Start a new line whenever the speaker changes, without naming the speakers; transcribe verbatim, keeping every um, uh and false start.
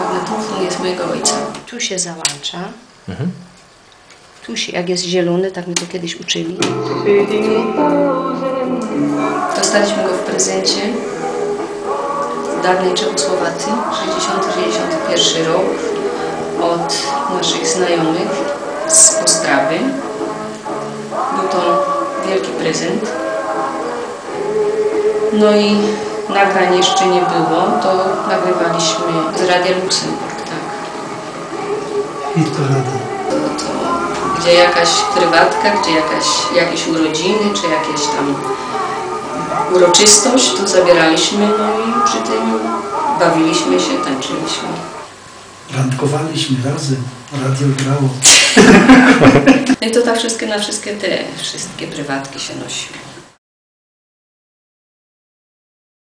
magnetofon jest mojego ojca. Tu się załącza. Mhm. Tu się, jak jest zielony, tak mi to kiedyś uczyli. Dostaliśmy go w prezencie w dawnej Czechosłowacji, sześćdziesiąty sześćdziesiąty pierwszy rok, od naszych znajomych z Ostrawy. Był to wielki prezent. No i nagrań jeszcze nie było, to nagrywaliśmy z Radia Luksemburg, tak.
I to rada.
To, to, gdzie jakaś prywatka, gdzie jakaś, jakieś urodziny, czy jakieś tam uroczystość, to zabieraliśmy, no i przy tym bawiliśmy się, tańczyliśmy.
Randkowaliśmy razem, radio grało.
No i to tak wszystkie na wszystkie te, wszystkie prywatki się nosiły.